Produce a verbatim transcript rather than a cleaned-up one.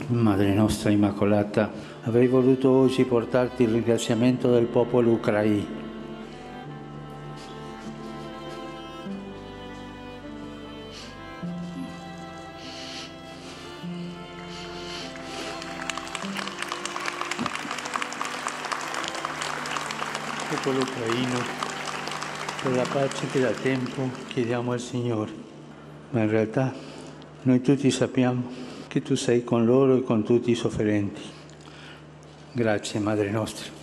Madre nostra Immacolata, avrei voluto oggi portarti il ringraziamento del popolo ucraino. Popolo ucraino, per la pace che da tempo chiediamo al Signore, ma in realtà noi tutti sappiamo che tu sei con loro e con tutti i sofferenti. Grazie, Madre nostra.